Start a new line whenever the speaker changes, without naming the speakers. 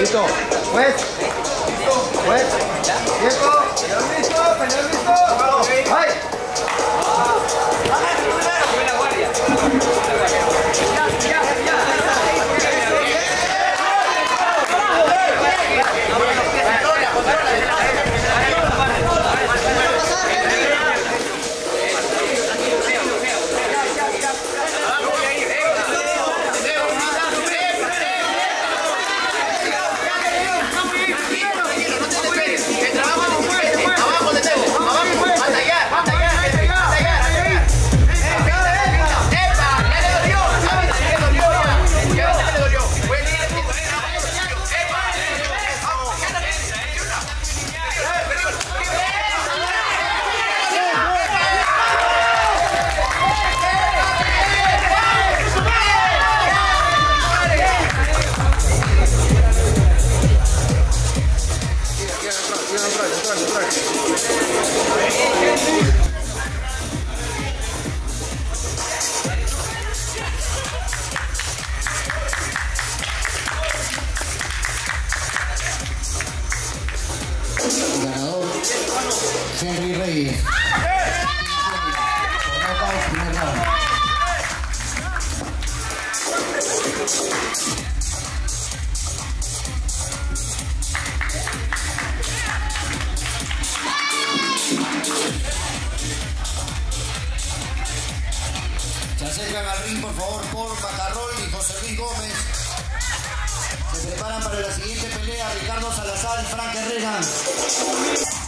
Listo. Juez. Tiempo. Penal listo. ¡Ay!
Ganador Henry Reyes. Primer round. Se acercan al ring, por favor, Paul Macarrol y José Luis Gómez. Se preparan para la siguiente pelea, Ricardo Salazar y Frank Herrera.